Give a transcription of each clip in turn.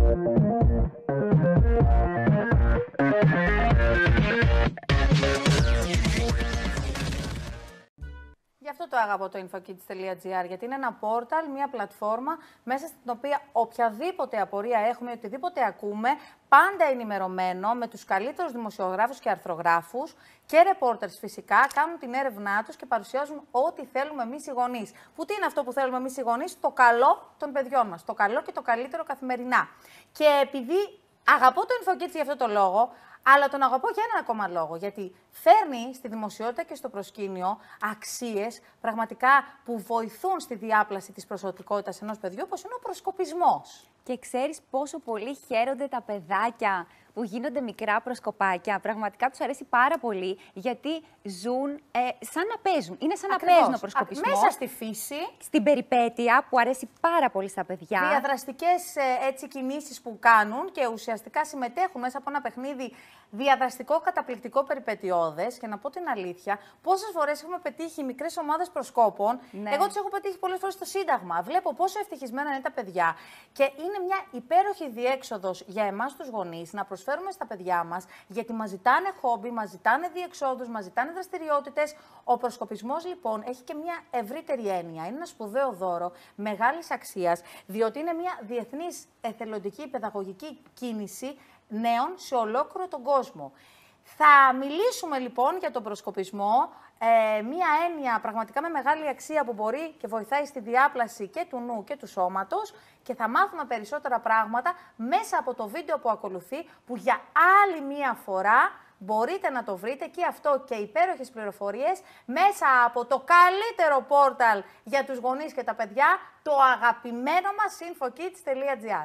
Γι' αυτό το αγαπώ το infokids.gr, γιατί είναι ένα πόρταλ, μια πλατφόρμα μέσα στην οποία οποιαδήποτε απορία έχουμε, οτιδήποτε ακούμε, πάντα ενημερωμένο, με τους καλύτερους δημοσιογράφους και αρθρογράφους και ρεπόρτερς φυσικά, κάνουν την έρευνά τους και παρουσιάζουν ό,τι θέλουμε εμείς οι γονείς. Που τι είναι αυτό που θέλουμε εμείς οι γονείς? Το καλό των παιδιών μας, το καλό και το καλύτερο καθημερινά. Και επειδή αγαπώ το InfoKids για αυτό το λόγο, αλλά τον αγαπώ για έναν ακόμα λόγο, γιατί φέρνει στη δημοσιότητα και στο προσκήνιο αξίες πραγματικά που βοηθούν στη διάπλαση της προσωπικότητας ενός παιδιού, όπως είναι ο προσκοπισμός. Και ξέρεις πόσο πολύ χαίρονται τα παιδάκια που γίνονται μικρά προσκοπάκια. Πραγματικά τους αρέσει πάρα πολύ, γιατί ζουν σαν να παίζουν. Είναι σαν Ακριβώς. να παίζουν ο προσκοπισμός. Μέσα στη φύση. Στην περιπέτεια που αρέσει πάρα πολύ στα παιδιά. Διαδραστικές κινήσεις που κάνουν και ουσιαστικά συμμετέχουν μέσα από ένα παιχνίδι διαδραστικό, καταπληκτικό, περιπετειώδες. Και να πω την αλήθεια, πόσες φορές έχουμε πετύχει μικρές ομάδες προσκόπων. Ναι. Εγώ τις έχω πετύχει πολλές φορές στο Σύνταγμα. Βλέπω πόσο ευτυχισμένα είναι τα παιδιά. Και είναι μια υπέροχη διέξοδος για εμάς τους γονείς να προσφέρουμε στα παιδιά μας, γιατί μας ζητάνε χόμπι, μας ζητάνε διεξόδους, μας ζητάνε δραστηριότητες. Ο προσκοπισμός λοιπόν έχει και μια ευρύτερη έννοια. Είναι ένα σπουδαίο δώρο μεγάλης αξίας, διότι είναι μια διεθνής εθελοντική παιδαγωγική κίνηση νέων σε ολόκληρο τον κόσμο. Θα μιλήσουμε λοιπόν για τον προσκοπισμό, μία έννοια πραγματικά με μεγάλη αξία που μπορεί και βοηθάει στη διάπλαση και του νου και του σώματος, και θα μάθουμε περισσότερα πράγματα μέσα από το βίντεο που ακολουθεί, που για άλλη μία φορά μπορείτε να το βρείτε και αυτό και υπέροχες πληροφορίες μέσα από το καλύτερο πόρταλ για τους γονείς και τα παιδιά, το αγαπημένο μας infokids.gr.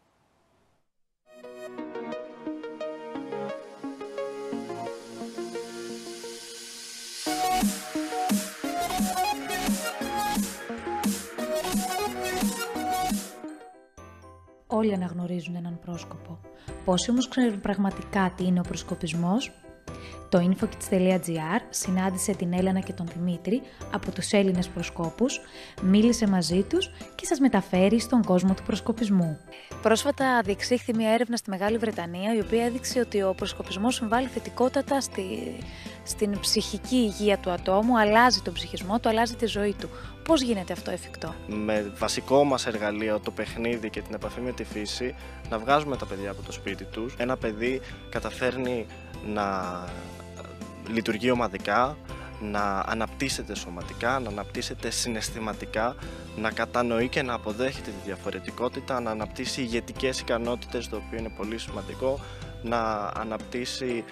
Όλοι αναγνωρίζουν έναν πρόσκοπο. Πόσοι όμως ξέρουν πραγματικά τι είναι ο προσκοπισμός? Το infokids.gr συνάντησε την Έλενα και τον Δημήτρη από τους Έλληνες προσκόπους, μίλησε μαζί τους και σας μεταφέρει στον κόσμο του προσκοπισμού. Πρόσφατα διεξήχθη μια έρευνα στη Μεγάλη Βρετανία, η οποία έδειξε ότι ο προσκοπισμός συμβάλλει θετικότατα στην ψυχική υγεία του ατόμου, αλλάζει τον ψυχισμό του, αλλάζει τη ζωή του. Πώς γίνεται αυτό εφικτό? Με βασικό μας εργαλείο, το παιχνίδι και την επαφή με τη φύση, να βγάζουμε τα παιδιά από το σπίτι τους. Ένα παιδί καταφέρνει να λειτουργεί ομαδικά, να αναπτύσσεται σωματικά, να αναπτύσσεται συναισθηματικά, να κατανοεί και να αποδέχεται τη διαφορετικότητα, να αναπτύσσει ηγετικές ικανότητες, το οποίο είναι πολύ σημαντικό, να αναπτύσσει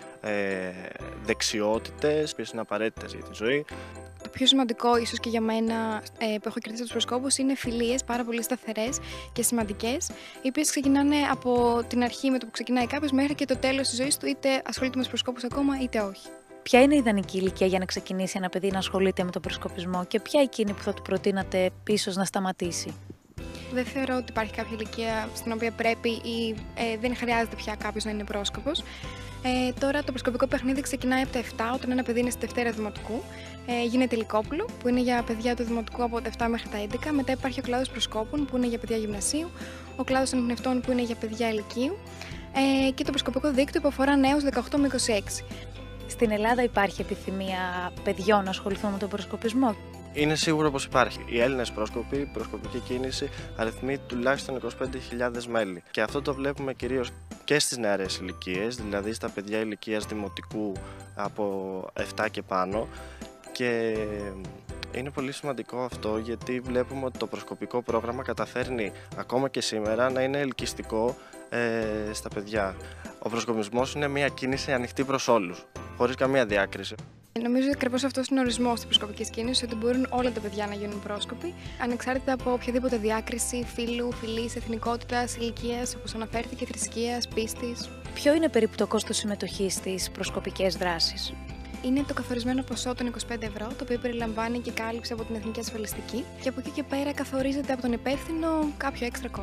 δεξιότητες, που είναι απαραίτητες για τη ζωή. Το πιο σημαντικό, ίσως και για μένα, που έχω κερδίσει τους προσκόπους, είναι φιλίες πάρα πολύ σταθερές και σημαντικές, οι οποίες ξεκινάνε από την αρχή με το που ξεκινάει κάποιος μέχρι και το τέλος της ζωής του, είτε ασχολείται με τους προσκόπους ακόμα, είτε όχι. Ποια είναι η ιδανική ηλικία για να ξεκινήσει ένα παιδί να ασχολείται με τον προσκοπισμό και ποια εκείνη που θα του προτείνατε ίσως να σταματήσει? Δεν θεωρώ ότι υπάρχει κάποια ηλικία στην οποία πρέπει ή δεν χρειάζεται πια κάποιος να είναι πρόσκοπος. Τώρα το προσκοπικό παιχνίδι ξεκινάει από τα 7, όταν ένα παιδί είναι στη Δευτέρα Δημοτικού. Γίνεται Λυκόπουλο, που είναι για παιδιά του Δημοτικού από τα 7 μέχρι τα 11. Μετά υπάρχει ο κλάδος προσκόπων, που είναι για παιδιά γυμνασίου. Ο κλάδος ανιχνευτών, που είναι για παιδιά ηλικίου. Και το προσκοπικό δίκτυο που αφορά νέους 18 με 26. Στην Ελλάδα υπάρχει επιθυμία παιδιών να ασχοληθούν με τον προσκοπισμό? Είναι σίγουρο πως υπάρχει. Οι Έλληνες πρόσκοποι, η προσκοπική κίνηση, αριθμεί τουλάχιστον 25.000 μέλη. Και αυτό το βλέπουμε κυρίως και στις νεαρές ηλικίες, δηλαδή στα παιδιά ηλικίας δημοτικού από 7 και πάνω. Και είναι πολύ σημαντικό αυτό, γιατί βλέπουμε ότι το προσκοπικό πρόγραμμα καταφέρνει ακόμα και σήμερα να είναι ελκυστικό στα παιδιά. Ο προσκοπισμός είναι μια κίνηση ανοιχτή προς όλους, χωρίς καμία διάκριση. Νομίζω ότι ακριβώς αυτός είναι ο ορισμός της προσκοπικής κίνησης, ότι μπορούν όλα τα παιδιά να γίνουν πρόσκοποι, ανεξάρτητα από οποιαδήποτε διάκριση φύλου, φυλής, εθνικότητας, ηλικίας, όπως αναφέρθηκε, θρησκείας, πίστης. Ποιο είναι περίπου το κόστος συμμετοχής στις προσκοπικές δράσεις? Είναι το καθορισμένο ποσό των 25 ευρώ, το οποίο περιλαμβάνει και κάλυψη από την Εθνική Ασφαλιστική, και από εκεί και πέρα καθορίζεται από τον υπεύθυνο κάποιο έξτρα κόστος.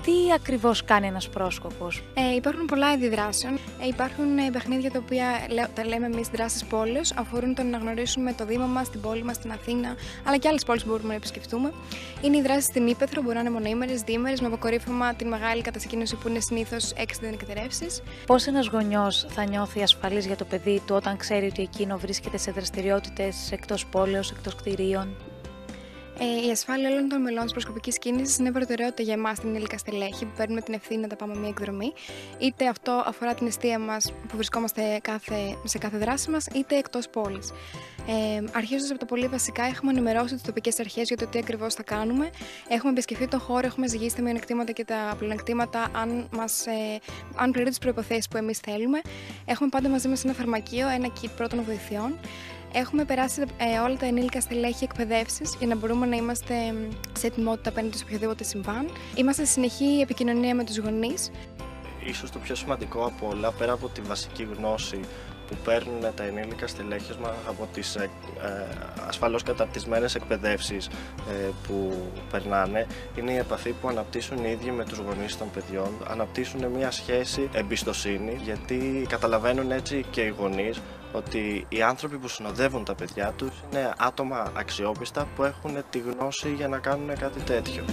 Τι ακριβώς κάνει ένας πρόσκοπος? Υπάρχουν πολλά είδη δράσεων. Υπάρχουν παιχνίδια τα οποία τα λέμε εμείς δράσεις πόλεως, αφορούν το να γνωρίσουμε το Δήμο μας, την πόλη μας, την Αθήνα, αλλά και άλλες πόλεις που μπορούμε να επισκεφτούμε. Είναι οι δράσεις στην Ύπαιθρο, μπορεί να είναι μονοήμερες, διήμερες, με αποκορύφωμα την μεγάλη κατασκήνωση που είναι συνήθως 6 διενεκτερεύσεις. Πώς ένας γονιός θα νιώθει ασφαλής για το παιδί του όταν ξέρει ότι εκείνο βρίσκεται σε δραστηριότητες εκτός πόλεως, εκτός κτηρίων? Η ασφάλεια όλων των μελών της προσκοπικής κίνησης είναι προτεραιότητα για εμάς, την ενήλικα στελέχη, που παίρνουμε την ευθύνη να τα πάμε μια εκδρομή. Είτε αυτό αφορά την εστία μας που βρισκόμαστε σε κάθε δράση μας, είτε εκτός πόλης. Αρχίζοντας από το πολύ βασικά, έχουμε ενημερώσει τις τοπικές αρχές για το τι ακριβώς θα κάνουμε. Έχουμε επισκεφτεί τον χώρο, έχουμε ζυγίσει τα μειονεκτήματα και τα πλεονεκτήματα, αν πληρεί τις προϋποθέσεις που εμείς θέλουμε. Έχουμε πάντα μαζί μας ένα φαρμακείο, ένα kit πρώτων βοηθειών. Έχουμε περάσει όλα τα ενήλικα στελέχη εκπαιδεύσεις για να μπορούμε να είμαστε σε ετοιμότητα απέναντι σε οποιοδήποτε συμβάν. Είμαστε σε συνεχή επικοινωνία με τους γονείς. Ίσως το πιο σημαντικό από όλα, πέρα από τη βασική γνώση που παίρνουν τα ενήλικα στελέχη μας από τις ασφαλώς καταρτισμένες εκπαιδεύσεις που περνάνε, είναι η επαφή που αναπτύσσουν οι ίδιοι με τους γονείς των παιδιών. Αναπτύσσουν μια σχέση εμπιστοσύνη, γιατί καταλαβαίνουν έτσι και οι γονείς ότι οι άνθρωποι που συνοδεύουν τα παιδιά τους είναι άτομα αξιόπιστα που έχουν τη γνώση για να κάνουν κάτι τέτοιο.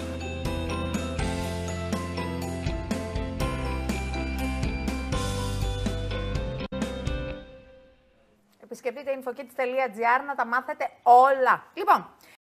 Επισκεφτείτε infokits.gr να τα μάθετε όλα. Λοιπόν,